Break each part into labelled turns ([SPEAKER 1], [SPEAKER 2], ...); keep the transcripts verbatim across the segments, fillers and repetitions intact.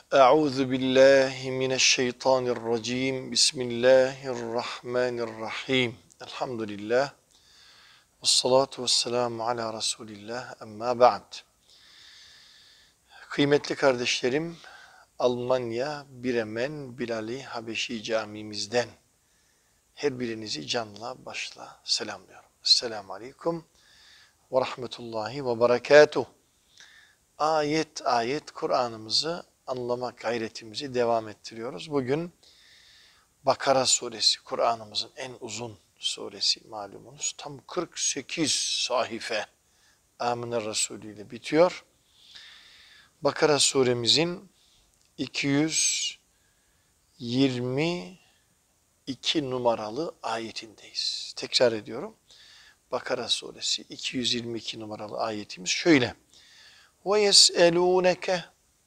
[SPEAKER 1] Euzu billahi mineşşeytanirracim. Bismillahirrahmanirrahim. Elhamdülillah. Vessalatu vesselamu ala Resulillah. Amma ba'd. Kıymetli kardeşlerim, Almanya Bremen Bilal-i Habeşi Camimizden her birinizi canla başla selamlıyorum. Esselamu aleyküm ve rahmetullahi ve berekatuh. Ayet ayet Kur'an'ımızı anlama gayretimizi devam ettiriyoruz. Bugün Bakara suresi, Kur'an'ımızın en uzun suresi malumunuz. Tam kırk sekiz sahife Amine Resulü ile bitiyor. Bakara suremizin iki yüz yirmi iki numaralı ayetindeyiz. Tekrar ediyorum. Bakara suresi iki yüz yirmi iki numaralı ayetimiz şöyle. وَيَسْأَلُونَكَ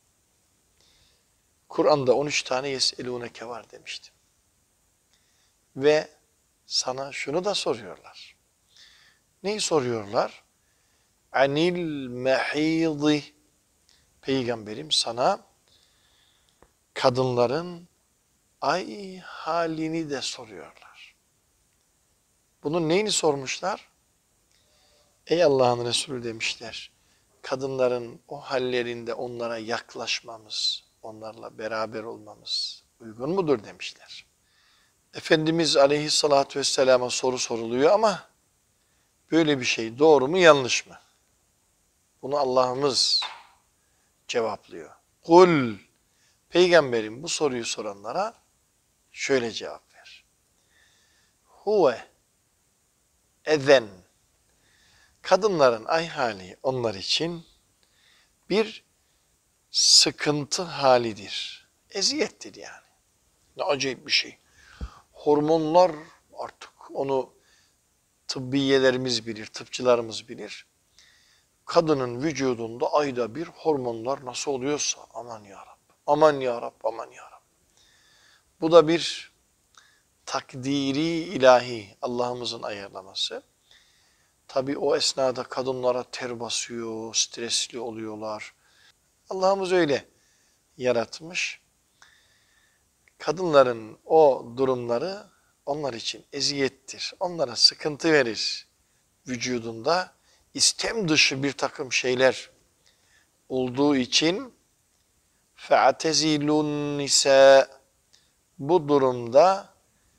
[SPEAKER 1] Kur'an'da on üç tane yeselûneke var demiştim. Ve sana şunu da soruyorlar. Neyi soruyorlar? Anil mehîdi. Peygamberim sana kadınların ay halini de soruyorlar. Bunun neyini sormuşlar? Ey Allah'ın Resulü demişler. Kadınların o hallerinde onlara yaklaşmamız, onlarla beraber olmamız uygun mudur demişler. Efendimiz Aleyhisselatü Vesselam'a soru soruluyor ama böyle bir şey doğru mu yanlış mı? Bunu Allah'ımız cevaplıyor. Kul, Peygamberim bu soruyu soranlara şöyle cevap ver. Huve ezen. Kadınların ay hali onlar için bir sıkıntı halidir. Eziyettir yani. Ne acayip bir şey. Hormonlar artık onu tıbbiyelerimiz bilir, tıpçılarımız bilir. Kadının vücudunda ayda bir hormonlar nasıl oluyorsa aman yarab, aman yarab, aman yarab. Bu da bir takdiri ilahi Allah'ımızın ayarlaması. Tabi o esnada kadınlara ter basıyor, stresli oluyorlar. Allah'ımız öyle yaratmış. Kadınların o durumları onlar için eziyettir. Onlara sıkıntı verir. Vücudunda istem dışı bir takım şeyler olduğu için فَاَتَزِلُوا النِّسَاءِ Bu durumda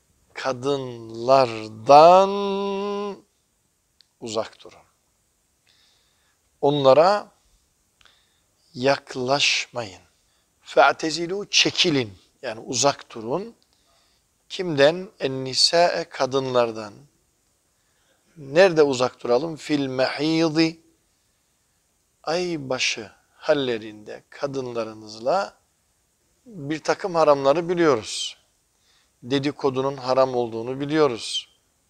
[SPEAKER 1] kadınlardan uzak durun. Onlara yaklaşmayın. فَاَتَزِلُوا Çekilin. Yani uzak durun. Kimden? En-nisâe kadınlardan. Nerede uzak duralım? Fil mehîdi Aybaşı hallerinde kadınlarınızla bir takım haramları biliyoruz. Dedikodunun haram olduğunu biliyoruz.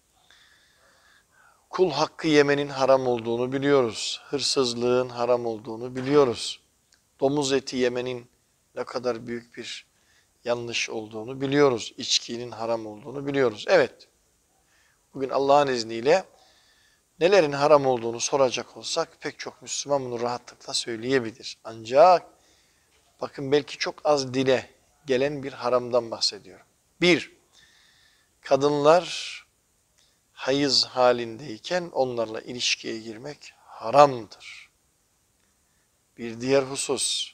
[SPEAKER 1] Kul hakkı yemenin haram olduğunu biliyoruz. Hırsızlığın haram olduğunu biliyoruz. Domuz eti yemenin ne kadar büyük bir yanlış olduğunu biliyoruz. İçkinin haram olduğunu biliyoruz. Evet, bugün Allah'ın izniyle nelerin haram olduğunu soracak olsak pek çok Müslüman bunu rahatlıkla söyleyebilir. Ancak bakın belki çok az dile gelen bir haramdan bahsediyorum. Bir, kadınlar hayız halindeyken onlarla ilişkiye girmek haramdır. Bir diğer husus,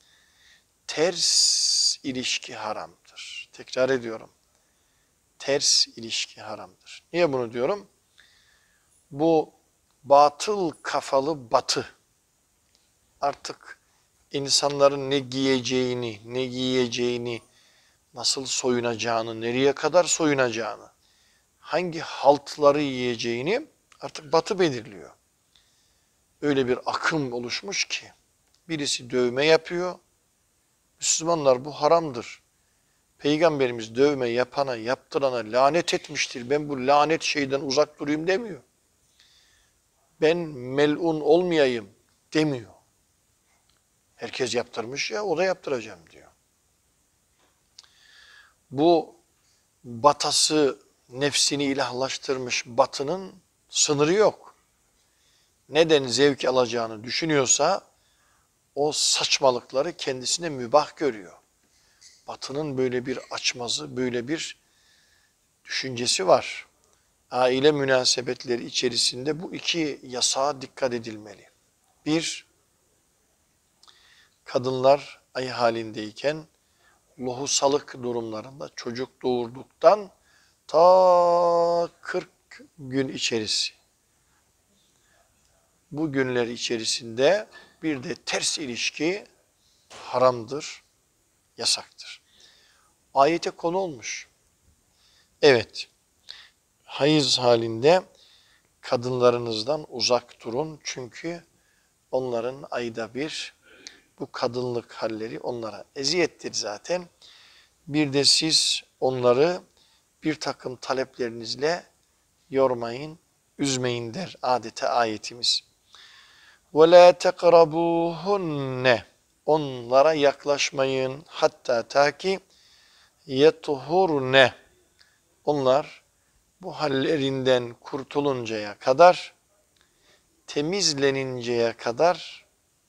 [SPEAKER 1] ters ilişki haramdır. Tekrar ediyorum. Ters ilişki haramdır. Niye bunu diyorum? Bu batıl kafalı batı artık insanların ne giyeceğini, ne giyeceğini, nasıl soyunacağını, nereye kadar soyunacağını, hangi haltları yiyeceğini artık batı belirliyor. Öyle bir akım oluşmuş ki birisi dövme yapıyor. Müslümanlar bu haramdır. Peygamberimiz dövme yapana, yaptırana lanet etmiştir. Ben bu lanet şeyden uzak durayım demiyor. Ben melun olmayayım demiyor. Herkes yaptırmış ya, o da yaptıracağım diyor. Bu batası nefsini ilahlaştırmış batının sınırı yok. Neden zevk alacağını düşünüyorsa o saçmalıkları kendisine mübah görüyor. Batının böyle bir açmazı, böyle bir düşüncesi var. Aile münasebetleri içerisinde bu iki yasağa dikkat edilmeli. Bir, kadınlar ay halindeyken lohusalık durumlarında çocuk doğurduktan ta kırk gün içerisi, bu günler içerisinde bir de ters ilişki haramdır, yasaktır. Ayete konu olmuş. Evet, hayız halinde kadınlarınızdan uzak durun. Çünkü onların ayda bir bu kadınlık halleri onlara eziyettir zaten. Bir de siz onları bir takım taleplerinizle yormayın, üzmeyin der adeta ayetimiz. وَلَا تَقْرَبُوهُنَّ Onlara yaklaşmayın. Hatta ta ki yetuhurne Onlar bu hallerinden kurtuluncaya kadar, temizleninceye kadar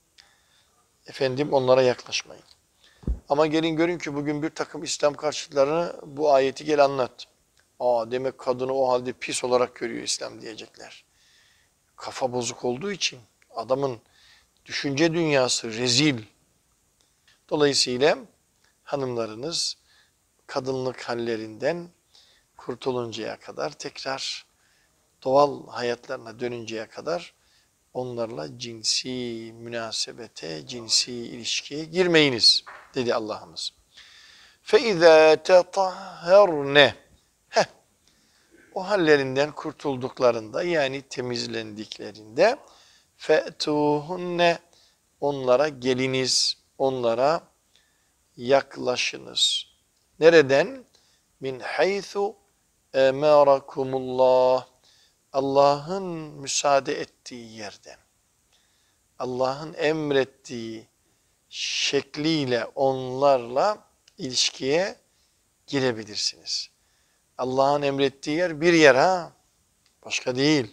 [SPEAKER 1] efendim onlara yaklaşmayın. Ama gelin görün ki bugün bir takım İslam karşıtlarını bu ayeti gel anlat. Aa demek kadını o halde pis olarak görüyor İslam diyecekler. Kafa bozuk olduğu için adamın düşünce dünyası rezil. Dolayısıyla hanımlarınız kadınlık hallerinden kurtuluncaya kadar, tekrar doğal hayatlarına dönünceye kadar onlarla cinsi münasebete, cinsi ilişkiye girmeyiniz dedi Allah'ımız. فَاِذَا تَطَهَّرْنَ Heh, o hallerinden kurtulduklarında, yani temizlendiklerinde فَأْتُوهُنَّ Onlara geliniz, onlara yaklaşınız. Nereden? Min haythu emarakumullah. Allah'ın müsaade ettiği yerden. Allah'ın emrettiği şekliyle onlarla ilişkiye girebilirsiniz. Allah'ın emrettiği yer bir yer ha. Başka değil.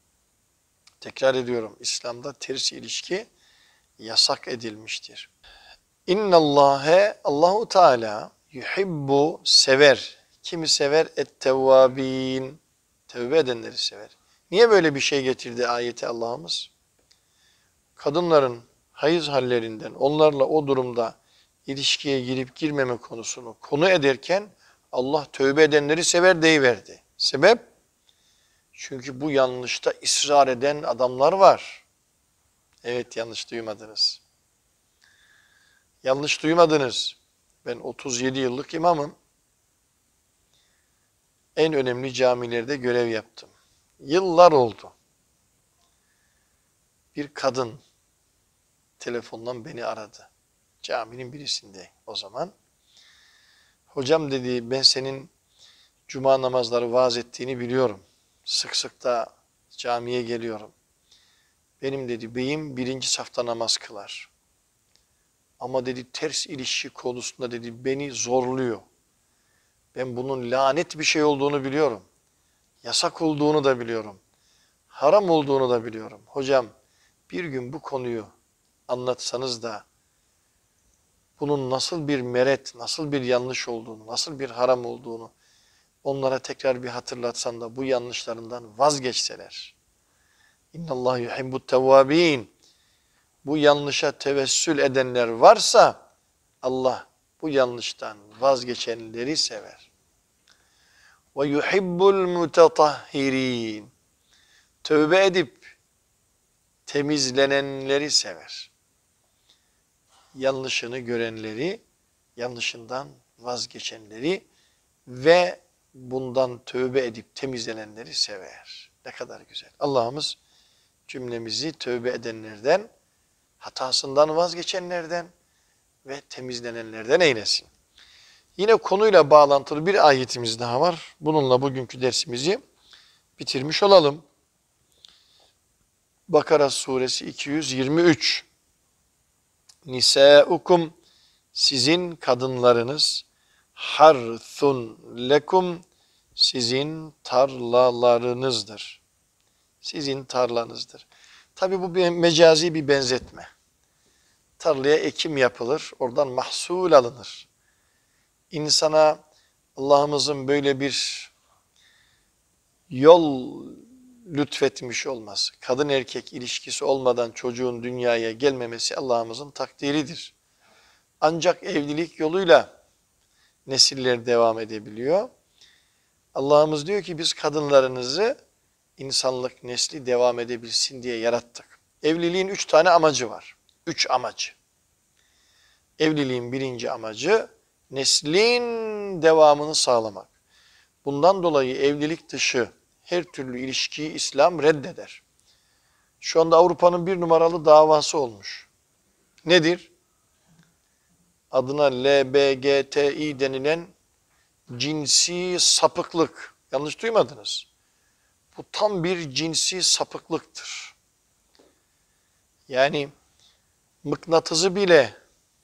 [SPEAKER 1] Tekrar ediyorum. İslam'da ters ilişki yasak edilmiştir. İnnallâhe Allahu Teala yuhibbu sever. Kimi sever? Et-tevvâbîn. Tevbe edenleri sever. Niye böyle bir şey getirdi ayeti Allah'ımız? Kadınların hayız hallerinden, onlarla o durumda ilişkiye girip girmeme konusunu konu ederken Allah tövbe edenleri sever deyiverdi. Sebep? Çünkü bu yanlışta ısrar eden adamlar var. Evet, yanlış duymadınız. Yanlış duymadınız. Ben otuz yedi yıllık imamım. En önemli camilerde görev yaptım. Yıllar oldu. Bir kadın telefondan beni aradı. Caminin birisinde o zaman. Hocam dedi, ben senin cuma namazları vaaz ettiğini biliyorum. Sık sık da camiye geliyorum. Benim dedi beyim birinci safta namaz kılar. Ama dedi ters ilişki konusunda dedi beni zorluyor. Ben bunun lanet bir şey olduğunu biliyorum. Yasak olduğunu da biliyorum. Haram olduğunu da biliyorum. Hocam bir gün bu konuyu anlatsanız da bunun nasıl bir meret, nasıl bir yanlış olduğunu, nasıl bir haram olduğunu onlara tekrar bir hatırlatsan da bu yanlışlarından vazgeçseler. İnnallâhu yuhibbut tevvâbîn. Bu yanlışa tevessül edenler varsa Allah bu yanlıştan vazgeçenleri sever. Ve yuhibbul mutatahhirin. Tövbe edip temizlenenleri sever. Yanlışını görenleri, yanlışından vazgeçenleri ve bundan tövbe edip temizlenenleri sever. Ne kadar güzel. Allah'ımız cümlemizi tövbe edenlerden, hatasından vazgeçenlerden ve temizlenenlerden eylesin. Yine konuyla bağlantılı bir ayetimiz daha var. Bununla bugünkü dersimizi bitirmiş olalım. Bakara suresi iki yüz yirmi üç. Nisâukum sizin kadınlarınız, harthun lekum sizin tarlalarınızdır. Sizin tarlanızdır. Tabi bu bir mecazi bir benzetme. tarlaya ekim yapılır, oradan mahsul alınır. İnsana Allah'ımızın böyle bir yol lütfetmiş olması, kadın erkek ilişkisi olmadan çocuğun dünyaya gelmemesi Allah'ımızın takdiridir. Ancak evlilik yoluyla nesiller devam edebiliyor. Allah'ımız diyor ki biz kadınlarınızı insanlık nesli devam edebilsin diye yarattık. Evliliğin üç tane amacı var. Üç amacı. Evliliğin birinci amacı neslin devamını sağlamak. Bundan dolayı evlilik dışı her türlü ilişkiyi İslam reddeder. Şu anda Avrupa'nın bir numaralı davası olmuş. Nedir? Adına L B G T İ denilen cinsi sapıklık. Yanlış duymadınız. Bu tam bir cinsi sapıklıktır. Yani mıknatısı bile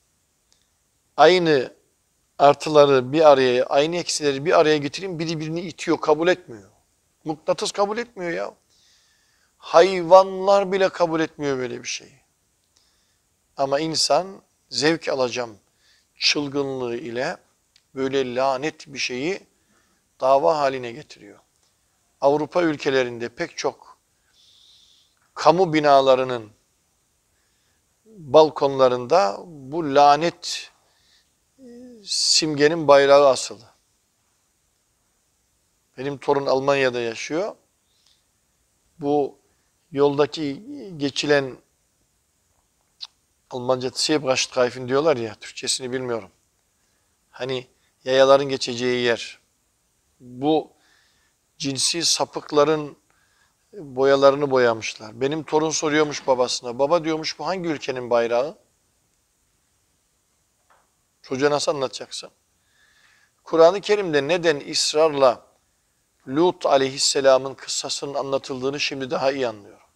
[SPEAKER 1] aynı artıları bir araya, aynı eksileri bir araya getireyim, biri birini itiyor, kabul etmiyor. Mıknatıs kabul etmiyor ya. Hayvanlar bile kabul etmiyor böyle bir şeyi. Ama insan zevk alacağım çılgınlığı ile böyle lanet bir şeyi dava haline getiriyor. Avrupa ülkelerinde pek çok kamu binalarının balkonlarında bu lanet simgenin bayrağı asılı. Benim torun Almanya'da yaşıyor. Bu yoldaki geçilen Almanca Zebrastreifen diyorlar ya, Türkçesini bilmiyorum. Hani yayaların geçeceği yer. Bu cinsi sapıkların boyalarını boyamışlar. Benim torun soruyormuş babasına. Baba diyormuş, bu hangi ülkenin bayrağı? Çocuğa nasıl anlatacaksın? Kur'an-ı Kerim'de neden ısrarla Lut aleyhisselamın kıssasının anlatıldığını şimdi daha iyi anlıyorum.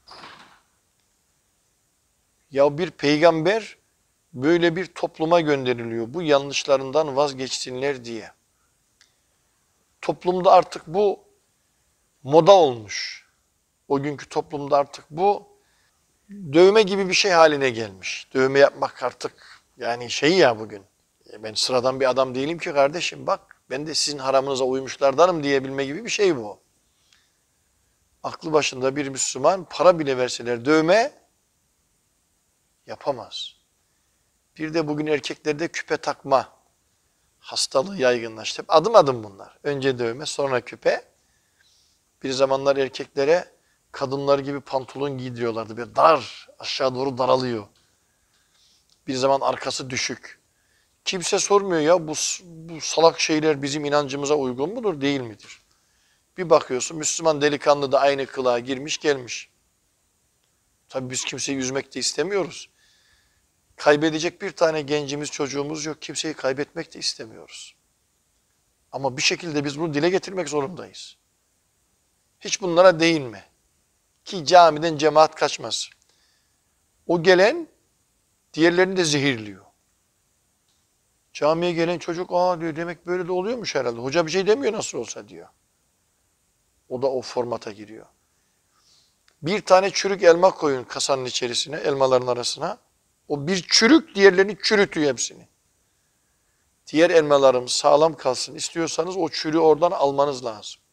[SPEAKER 1] Ya bir peygamber böyle bir topluma gönderiliyor. Bu yanlışlarından vazgeçsinler diye. Toplumda artık bu moda olmuş. O günkü toplumda artık bu dövme gibi bir şey haline gelmiş. Dövme yapmak artık yani şey ya bugün. Ben sıradan bir adam değilim ki kardeşim, bak ben de sizin haramınıza uymuşlardanım diyebilme gibi bir şey bu. Aklı başında bir Müslüman para bile verseler dövme yapamaz. Bir de bugün erkeklerde küpe takma hastalığı yaygınlaştı. Adım adım bunlar. Önce dövme, sonra küpe. Bir zamanlar erkeklere kadınlar gibi pantolon giydiriyorlardı. Bir dar, aşağı doğru daralıyor. Bir zaman arkası düşük. Kimse sormuyor ya bu, bu salak şeyler bizim inancımıza uygun mudur, değil midir? Bir bakıyorsun Müslüman delikanlı da aynı kılığa girmiş gelmiş. Tabii biz kimseyi üzmek de istemiyoruz. Kaybedecek bir tane gencimiz, çocuğumuz yok. Kimseyi kaybetmek de istemiyoruz. Ama bir şekilde biz bunu dile getirmek zorundayız. Hiç bunlara değinme. Ki camiden cemaat kaçmasın. O gelen diğerlerini de zehirliyor. Camiye gelen çocuk aa diyor, demek böyle de oluyormuş herhalde. Hoca bir şey demiyor nasıl olsa diyor. O da o formata giriyor. Bir tane çürük elma koyun kasanın içerisine, elmaların arasına. O bir çürük diğerlerini çürütüyor hepsini. Diğer elmalarım sağlam kalsın istiyorsanız o çürüğü oradan almanız lazım.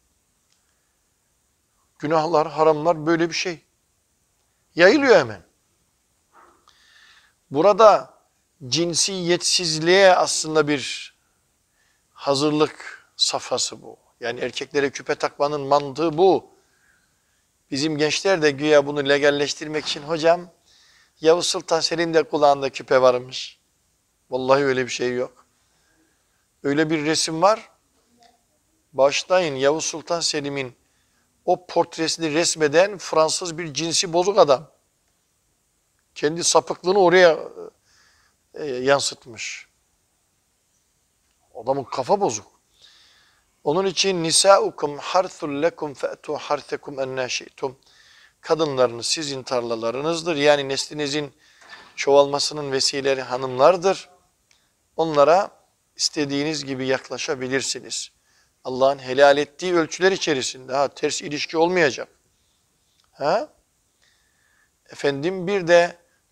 [SPEAKER 1] Günahlar, haramlar böyle bir şey. Yayılıyor hemen. Burada cinsiyetsizliğe aslında bir hazırlık safhası bu. Yani erkeklere küpe takmanın mantığı bu. Bizim gençler de güya bunu legalleştirmek için hocam Yavuz Sultan Selim de kulağında küpe varmış. Vallahi öyle bir şey yok. Öyle bir resim var. Başlayın Yavuz Sultan Selim'in o portresini resmeden Fransız bir cinsi bozuk adam. Kendi sapıklığını oraya e, yansıtmış. Adamın kafa bozuk. Onun için nisaukum harthul lekum fe'tu harthakum ennâ şi'tum. Kadınlarınız sizin tarlalarınızdır. Yani neslinizin çoğalmasının vesileleri hanımlardır. Onlara istediğiniz gibi yaklaşabilirsiniz. Allah'ın helal ettiği ölçüler içerisinde. Ha, ters ilişki olmayacak. Ha? Efendim bir de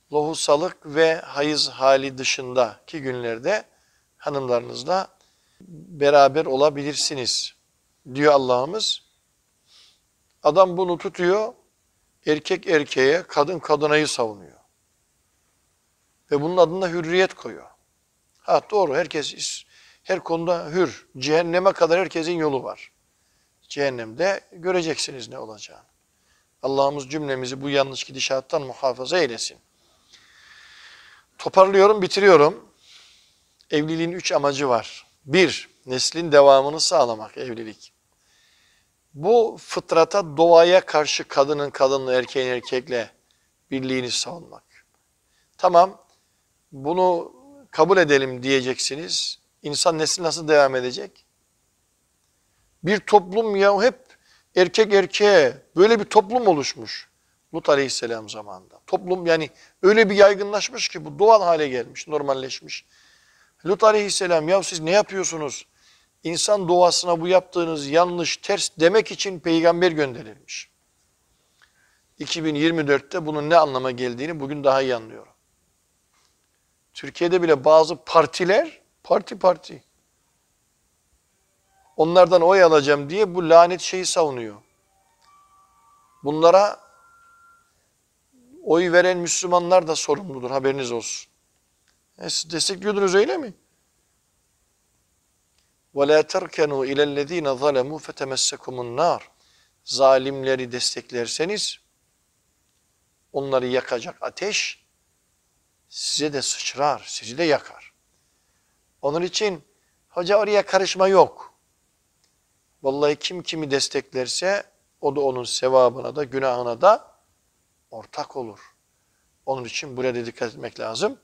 [SPEAKER 1] lohusalık ve hayız hali dışındaki günlerde hanımlarınızla beraber olabilirsiniz diyor Allah'ımız. Adam bunu tutuyor, erkek erkeğe, kadın kadınayı savunuyor. Ve bunun adına hürriyet koyuyor. Ha doğru, herkes her konuda hür. Cehenneme kadar herkesin yolu var. Cehennemde göreceksiniz ne olacağını. Allah'ımız cümlemizi bu yanlış gidişattan muhafaza eylesin. Toparlıyorum, bitiriyorum. Evliliğin üç amacı var. Bir, neslin devamını sağlamak evlilik. Bu fıtrata, doğaya karşı kadının kadınla, erkeğin erkekle birliğini savunmak. Tamam, bunu kabul edelim diyeceksiniz. İnsan nesli nasıl devam edecek? Bir toplum ya hep erkek erkeğe böyle bir toplum oluşmuş. Lut Aleyhisselam zamanında. Toplum yani öyle bir yaygınlaşmış ki bu doğal hale gelmiş, normalleşmiş. Lut Aleyhisselam ya siz ne yapıyorsunuz? İnsan doğasına bu yaptığınız yanlış, ters demek için peygamber gönderilmiş. iki bin yirmi dörtte bunun ne anlama geldiğini bugün daha iyi anlıyorum. Türkiye'de bile bazı partiler, parti parti, onlardan oy alacağım diye bu lanet şeyi savunuyor. Bunlara oy veren Müslümanlar da sorumludur, haberiniz olsun. E siz destekliyordunuz öyle mi? وَلَا تَرْكَنُوا اِلَى الَّذ۪ينَ ظَلَمُوا فَتَمَسَّكُمُ النَّارِ Zalimleri desteklerseniz onları yakacak ateş size de sıçrar, sizi de yakar. Onun için hoca oraya karışma yok. Vallahi kim kimi desteklerse o da onun sevabına da günahına da ortak olur. Onun için buraya da dikkat etmek lazım.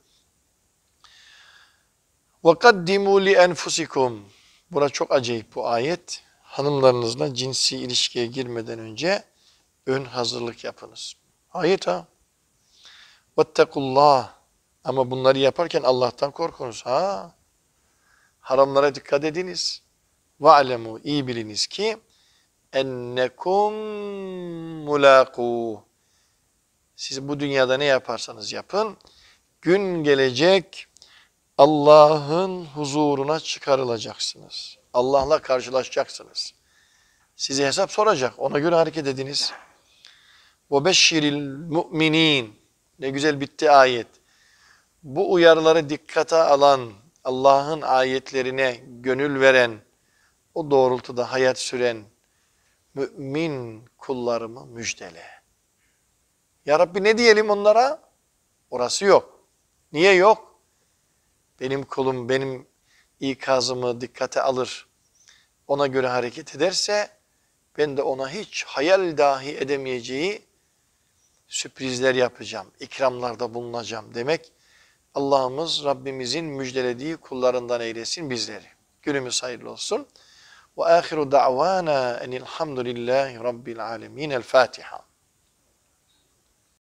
[SPEAKER 1] وَقَدِّمُوا لِأَنْفُسِكُمْ Bura çok acayip bu ayet. Hanımlarınızla cinsi ilişkiye girmeden önce ön hazırlık yapınız. Ayet ha. وَاتَّقُوا Ama bunları yaparken Allah'tan korkunuz. Ha. Haramlara dikkat ediniz. وَعْلَمُوا iyi biliniz ki ennekum mulaqu. Siz bu dünyada ne yaparsanız yapın, gün gelecek Allah'ın huzuruna çıkarılacaksınız. Allah'la karşılaşacaksınız. Size hesap soracak. Ona göre hareket ediniz. وَبَشِّرِ الْمُؤْمِنِينَ Ne güzel bitti ayet. Bu uyarıları dikkate alan, Allah'ın ayetlerine gönül veren, o doğrultuda hayat süren mümin kullarımı müjdele. Ya Rabbi ne diyelim onlara? Orası yok. Niye yok? Benim kulum benim ikazımı dikkate alır. Ona göre hareket ederse ben de ona hiç hayal dahi edemeyeceği sürprizler yapacağım. İkramlarda bulunacağım demek. Allah'ımız Rabbimizin müjdelediği kullarından eylesin bizleri. Günümüz hayırlı olsun. Ve ahiru da'vana enilhamdülillahi rabbil alemin. El Fatiha.